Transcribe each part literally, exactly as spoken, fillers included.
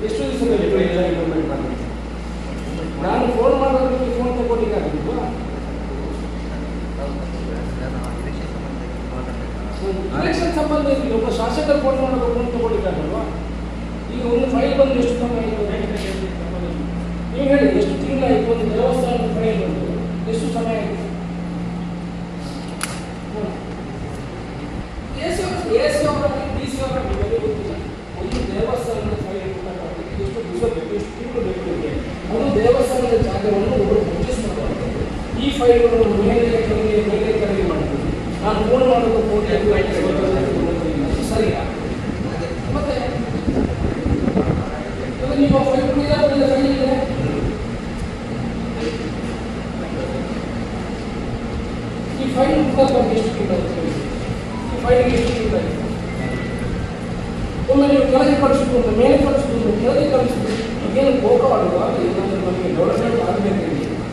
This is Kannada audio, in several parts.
ಎಷ್ಟು ದಿವಸದಲ್ಲಿ ಎಲ್ಲ ಇಂಪ್ಲಿಮೆಂಟ್ ಮಾಡಬೇಕು? ನಾನು ಫೋನ್ ಮಾಡೋದ್ರಲ್ಲಿ ಫೋನ್ ತಗೊಳ್ಳಿಕ್ಕಾಗಲ್ವಾ? ಇಲೆಕ್ಷನ್ ಸಂಬಂಧ ಇಲ್ಲ. ಒಬ್ಬ ಶಾಸಕರು ಫೋನ್ ಮಾಡೋದು ಫೋನ್ ತಗೊಳ್ಳಿಕ್ಕಾಗಲ್ವಾ? ಈಗ ಒಂದು ಫೈಲ್ ಬಂದು ಎಷ್ಟು ಸಮಯ ಆಯಿತು ನೀವು ಹೇಳಿ, ಎಷ್ಟು ತಿಂಗಳಾಯಿತು ಒಂದು ದೇವಸ್ಥಾನದ ಫೈಲ್ ಬಂದು ಎಷ್ಟು ಸಮಯ ಆಯಿತು? ಎ ಸಿ ಎ ಸಿ ಅವರಲ್ಲಿ ಡಿ ಸಿ ಅವರ ಬೆಲೆ ಗೊತ್ತಿಲ್ಲ. ಒಂದು ದೇವಸ್ಥಾನದ ಫೈಲ್ ಎಷ್ಟು ದಿವಸ ಬೇಕು, ಎಷ್ಟು ತಿಂಗಳು ಬೇಕು, ಅದು ದೇವಸ್ಥಾನದ ಜಾಗವನ್ನು ಒಬ್ಬರು ಪರ್ಚೇಸ್ ಮಾಡಬಾರ್ದು. ಈ ಫೈಲ್ಗಳನ್ನು ಮೇಲೆ ಕೆಳಗೆ ಮೇಲೆ ಕೆಳಗೆ ಮಾಡ್ತೀವಿ. ನಾನು ಫೋನ್ ಮಾಡೋದು ಫೋನ್ ಸರಿಯಾ? ಮತ್ತೆ ನೀವು ಫೈಲ್ ಫೈಲ್ ಇದೆ, ಈ ಫೈಲ್ ಬಗ್ಗೆ ಎಷ್ಟು ತಿಂಗಳು, ಈ ಫೈಲ್ಗೆ ಎಷ್ಟು ತಿಂಗಳು, ಒಮ್ಮೆ ನೀವು ಕೆಳಗೆ ಕಳಿಸಿಕೊಂಡು ಮೇಲೆ ಕಳಿಸಿಕೊಂಡು ಕೆಳಗೆ ಕಳಿಸಿಕೊಂಡು ಈಗೇನು ಹೋಗವಾಡುವ ಏನಾದರೂ ನಮಗೆ ಡೆವಲಪ್ಮೆಂಟ್ ಆಗಬೇಕಿದೆ.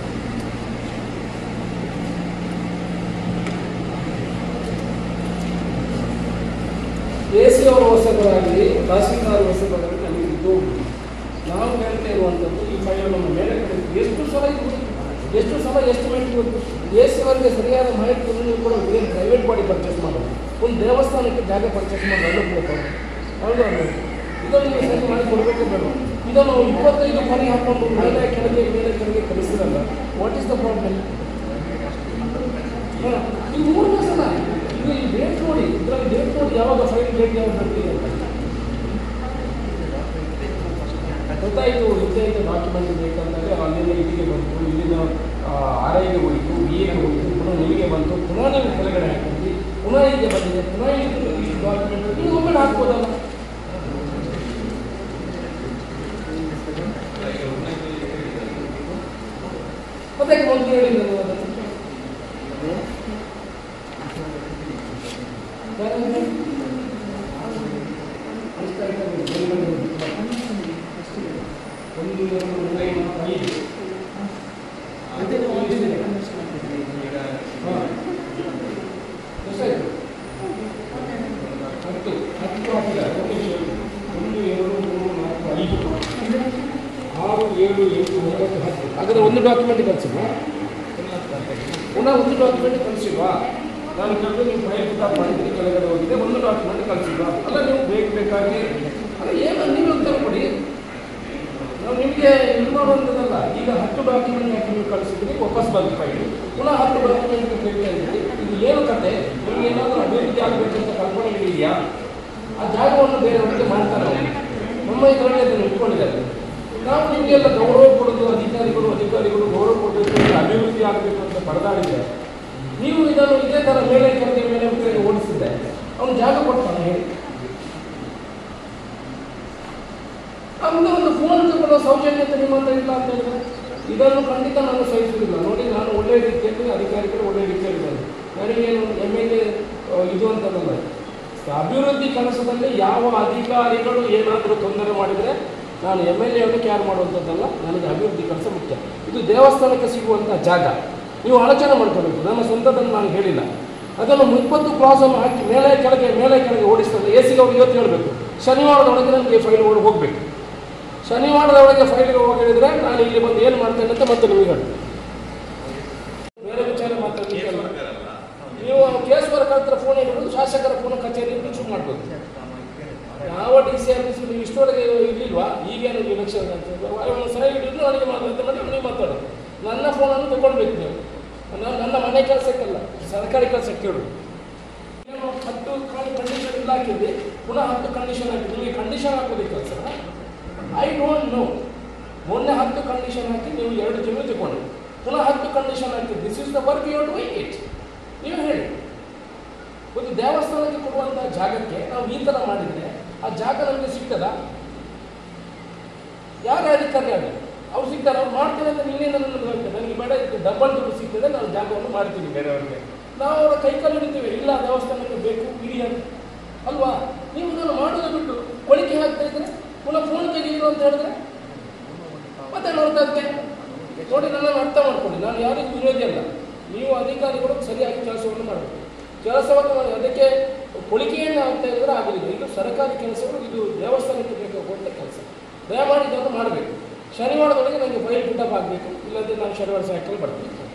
ಎ ಸಿ ಅವರ ಹೊಸಬರಾಗಲಿ ತಹಸೀಲ್ದಾರ್ ಹೊಸಬರಾಗಲಿ ನಮಗೆ ಇದು ನಾವು ಹೇಳ್ತಾ ಇರುವಂಥದ್ದು ಈ ಫೈಲನ್ನು ಮೇಲೆ ಕಳಿಸಿ ಎಷ್ಟು ಸಲ ಇದು ಎಷ್ಟು ಸಲ ಎಸ್ಟಿಮೇಟ್ ಗೊತ್ತು. ಎ ಸಿ ಅವರಿಗೆ ಸರಿಯಾದ ಮಾಹಿತಿಯನ್ನು ನೀವು ಕೂಡ ಏನು ಪ್ರೈವೇಟ್ ಬಾಡಿ ಪರ್ಚೇಸ್ ಮಾಡೋದು, ಒಂದು ದೇವಸ್ಥಾನಕ್ಕೆ ಜಾಗ ಪರ್ಚೇಸ್ ಮಾಡಿ ಅನುಕೂಲ ಹೌದು ಅಲ್ಲ, ಇದನ್ನು ನೀವು ಸರಿ ಮಾಡಿ ಕೊಡಬೇಕು ಬೇಡ. ಇದನ್ನು ಇಪ್ಪತ್ತೈದು ಮನೆ ಹಾಕೊಂಡು ಮೇಲೆ ಕೆಳಗೆ ಮೇಲೆ ಕೆಳಗೆ ಕಳಿಸಿರಲ್ಲ, ವಾಟ್ ಈಸ್ ದ ಪ್ರಾಬ್ಲಮ್? ಹಾಂ, ಇದು ಮೂರನೇ ಸಲ ಇದು ಈ ಡೇಟ್ ನೋಡಿ, ಇದರಲ್ಲಿ ಡೇಟ್ ನೋಡಿ ಯಾವಾಗ ಫೈಲ್ ಡೇಟ್ ಯಾವಾಗ ಬರ್ತೀವಿ ಅಂತ ಗೊತ್ತಾಯಿತು. ಇಂಥ ಡಾಕ್ಯುಮೆಂಟ್ ಬೇಕಂದರೆ ಅಲ್ಲಿಂದ ಇಲ್ಲಿಗೆ ಬಂತು, ಇಲ್ಲಿಂದ ಆರ್ ಐಗೆ ಹೋಯಿತು, ಬಿ ಎಗೆ ಹೋಯಿತು, ಪುನಃ ನಿಮಗೆ ಬಂತು, ಪುನಃ ನೀವು ಕೆಳಗಡೆ ಹಾಕಿದ್ವಿ, ಪುನಃ ಹೀಗೆ ಬಂದಿದೆ, ಪುನಃ ಇಷ್ಟು ಡಾಕ್ಯುಮೆಂಟ್ ನೀವು ಒಮ್ಮೆ ಹಾಕ್ಬೋದಲ್ಲ. ಮತ್ತೆ ಒಂದು ಹೇಳಿಲ್ಲ ಆರು ಏಳು ಎಂಟು ಒಂಬತ್ತು ಹತ್ತು ಹಾಗಾದರೆ ಒಂದು ಡಾಕ್ಯುಮೆಂಟ್ ಕಳಿಸಿಲ್ವಾ? ಪುನಃ ಒಂದು ಡಾಕ್ಯುಮೆಂಟ್ ಕಳಿಸಿಲ್ವಾ? ನಾನು ಕೇಳಿದ್ರೆ ನೀವು ಫೈಲ್ ಪಿಕಪ್ ಮಾಡಿದ್ರಿ, ಕೆಳಗಡೆ ಹೋಗಿದೆ, ಒಂದು ಡಾಕ್ಯುಮೆಂಟ್ ಕಳಿಸಿಲ್ವಾ? ಅಲ್ಲ ನೀವು ಬೇಕು ಬೇಕಾಗಿ ಅಲ್ಲ ಏನು ನೀವು ಉತ್ತರ ಕೊಡಿ. ನಾವು ನಿಮಗೆ ಇದು ಮಾಡುವಂಥದ್ದಲ್ಲ. ಈಗ ಹತ್ತು ಡಾಕ್ಯುಮೆಂಟ್ ಹಾಕಿ ನೀವು ಕಳಿಸಿದ್ರಿ, ವಾಪಸ್ ಬಂದು ಫೈಲು, ಪುನಃ ಹತ್ತು ಡಾಕ್ಯುಮೆಂಟ್ ಕೇಳ್ತಾ ಇದ್ರಿ. ಇದು ಏನು ಕತೆ? ನಿಮ್ಗೆ ಏನಾದರೂ ಅಭಿವೃದ್ಧಿ ಆಗಬೇಕಂತ ಕಲ್ಪನೆ ಇದೆಯಾ? ಆ ಜಾಗವನ್ನು ಬೇರೆಯವರಿಗೆ ಮಾಡ್ತಾರೆ. ನಮ್ಮ ಇದರಲ್ಲಿ ಅದನ್ನು ಇಟ್ಕೊಂಡಿದ್ದಾರೆ. ನಾವು ನಿಮಗೆಲ್ಲ ಗೌರವ ಕೊಡೋದು, ಅಧಿಕಾರಿಗಳು ಅಧಿಕಾರಿಗಳು ಗೌರವ ಕೊಡಬೇಕು, ಅಭಿವೃದ್ಧಿ ಆಗಬೇಕು ಅಂತ ಪರದಾಡಿದೆ. ನೀವು ಇದನ್ನು ಇದೇ ಥರ ಮೇಲೆ ಕೆಳಗೆ ಮೇಲೆ ಕೆಳಗೆ ಓಡಿಸಿದ್ದೆ, ಅವನು ಜಾಗ ಕೊಡ್ತಾನೆ ಹೇಳಿ? ನಮ್ದು ಒಂದು ಫೋನ್ ತಗೊಳ್ಳೋ ಸೌಜನ್ಯತೆ ನಿಮ್ಮ ಹತ್ರ ಇಲ್ಲ ಅಂತ ಹೇಳಿದ್ರೆ ಇದನ್ನು ಖಂಡಿತ ನಾನು ಸಹಿಸುವುದಿಲ್ಲ. ನೋಡಿ, ನಾನು ಒಳ್ಳೆಯ ರೀತಿಯಲ್ಲಿ ಅಧಿಕಾರಿಗಳು ಒಳ್ಳೆಯ ರೀತಿಯಲ್ಲಿ ಬಂದು ನನಗೇನು ಎಮ್ ಎಲ್ ಎ ಇದು ಅಂತಲ್ಲ, ಅಭಿವೃದ್ಧಿ ಕೆಲಸದಲ್ಲಿ ಯಾವ ಅಧಿಕಾರಿಗಳು ಏನಾದರೂ ತೊಂದರೆ ಮಾಡಿದರೆ ನಾನು ಎಮ್ ಎಲ್ ಎವನ್ನು ಕ್ಯಾರ್ ಮಾಡುವಂಥದ್ದಲ್ಲ. ನನಗೆ ಅಭಿವೃದ್ಧಿ ಕೆಲಸ ಮುಖ್ಯ. ಇದು ದೇವಸ್ಥಾನಕ್ಕೆ ಸಿಗುವಂಥ ಜಾಗ, ನೀವು ಆಲೋಚನೆ ಮಾಡ್ಕೋಬೇಕು. ನನ್ನ ಸ್ವಂತದನ್ನು ನಾನು ಹೇಳಿಲ್ಲ. ಅದನ್ನು ಇಪ್ಪತ್ತು ಕ್ರಾಸನ್ನು ಹಾಕಿ ಮೇಲೆ ಕೆಳಗೆ ಮೇಲೆ ಕೆಳಗೆ ಓಡಿಸ್ತದೆ. ಎ ಸಿಗೆ ಅವ್ರು ಇವತ್ತು ಹೇಳಬೇಕು, ಶನಿವಾರದೊಳಗೆ ನನಗೆ ಫೈಲ್ ಒಳಗೆ ಹೋಗಬೇಕು. ಶನಿವಾರದ ಒಳಗೆ ಫೈಲ್ಗೆ ಹೋಗಿ ಹೇಳಿದರೆ ನಾನು ಇಲ್ಲಿ ಬಂದು ಏನು ಮಾಡ್ತೇನೆ ಅಂತ ಮತ್ತೆ ನಿಮಗೆ ಹೇಳಿ ಬೇರೆ ವಿಚಾರ ಮಾತಾಡಲಿಕ್ಕೆಲ್ಲ. ನೀವು ಕೇಸ್ ವರ್ಕರ್ ಹತ್ರ ಫೋನ್ ಇರೋದು, ಶಾಸಕರ ಫೋನ್ ಕಚೇರಿ ರಿಸೀವ್ ಮಾಡ್ಬೋದು. ಯಾವ ಡಿ ಸಿ ಆಫೀಸ್ ನೀವು ಇಷ್ಟೊಳಗೆ ಇರಲಿಲ್ವಾ? ಈಗೇನು ಇಲೆಕ್ಷನ್ ಅಂತ ಸಹ ಹಿಡಿದು ನನಗೆ ಮಾತಾಡ್ತಾ ಮಾಡಿ ನೀವು ಮಾತಾಡೋದು. ನನ್ನ ಫೋನನ್ನು ತಗೊಳ್ಬೇಕು ನೀವು. ನಾನು ನನ್ನ ಮನೆ ಕೆಲಸಕ್ಕಲ್ಲ, ಸರ್ಕಾರಿ ಕೆಲಸಕ್ಕೆ ಹೇಳು. ಏನು ಹತ್ತು ಕಂಡೀಷನ್ ಇಲ್ಲ ಹಾಕಿದ್ವಿ, ಪುನಃ ಹತ್ತು ಕಂಡೀಷನ್ ಹಾಕಿದ್ವಿ. ನಿಮಗೆ ಕಂಡೀಷನ್ ಹಾಕೋದು ಕೆಲಸ ಐ ಡೋಂಟ್ ನೋ. ಮೊನ್ನೆ ಹತ್ತು ಕಂಡೀಷನ್ ಹಾಕಿ ನೀವು ಎರಡು ತಿಂಗಳು ತಗೊಂಡು ಪುನಃ ಹತ್ತು ಕಂಡೀಷನ್ ಹಾಕಿ this is the work you to wait it. ನೀವು ಹೇಳಿ, ಒಂದು ದೇವಸ್ಥಾನಕ್ಕೆ ಕೊಡುವಂಥ ಜಾಗಕ್ಕೆ ನಾವು ಈ ಥರ ಮಾಡಿದರೆ ಆ ಜಾಗ ನಮಗೆ ಸಿಗ್ತದ? ಯಾರೇ ಅಧಿಕಾರಿ ಆಗಲಿ ಅವ್ರು ಸಿಗ್ತಾರೆ, ಅವ್ರು ಮಾಡ್ತಾರೆ ಅಂತ ನೀವೇ ನನ್ನನ್ನು ಹೇಳ್ತೇನೆ. ನನಗೆ ಬೇಡ, ಇದಕ್ಕೆ ಡಬಲ್ ದುಡ್ಡು ಸಿಗ್ತದೆ, ನಾನು ಜಾಗವನ್ನು ಮಾಡ್ತೀನಿ ಬೇರೆಯವ್ರಿಗೆ. ನಾವು ಅವರ ಕೈಕಲ್ಲಿ ಹಿಡಿತೀವಿ, ಇಲ್ಲ ದೇವಸ್ಥಾನಕ್ಕೆ ಬೇಕು ಇಡಿ ಅಂತ ಅಲ್ವಾ? ನೀವು ಇದನ್ನು ಮಾಡೋದು ಬಿಟ್ಟು ಒಳಿಕೆ ಹಾಕ್ತಾ ಇದ್ರೆ ಪುನಃ ಫೋನ್ ತೆಗೀರು ಅಂತ ಹೇಳಿದ್ರೆ ಮತ್ತೆ ನೋಡ್ತದೆ. ನೋಡಿ, ನನ್ನನ್ನು ಅರ್ಥ ಮಾಡ್ಕೊಳ್ಳಿ, ನಾನು ಯಾರಿಗೂ ವಿರೋಧಿ ಅಲ್ಲ. ನೀವು ಅಧಿಕಾರಿಗಳು ಸರಿಯಾಗಿ ಕೆಲಸವನ್ನು ಮಾಡಬೇಕು. ಕೆಲಸವನ್ನು ಅದಕ್ಕೆ ಕೊಳಿಕೆಯನ್ನು ಆಗ್ತಾ ಇದ್ರೆ ಆಗಲಿಲ್ಲ. ಇದು ಸರ್ಕಾರಿ ಕೆಲಸಗಳು, ಇದು ದೇವಸ್ಥಾನಕ್ಕೆ ಬೇಕಾಗುವಂಥ ಕೆಲಸ. ದಯಮಾಡಿ ಇದನ್ನು ಮಾಡಬೇಕು. ಶನಿವಾರದೊಳಗೆ ನನಗೆ ಫೈಲ್ ಪಿಟಪ್ ಆಗಬೇಕು, ಇಲ್ಲದ್ರೆ ನಾನು ಶನಿವಾರ ಸಾಯಂಕಾಲ ಬರ್ತೀನಿ.